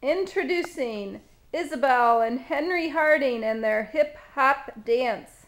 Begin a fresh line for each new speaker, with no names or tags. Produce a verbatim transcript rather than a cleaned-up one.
Introducing Isabel and Henry Harding and their hip hop dance.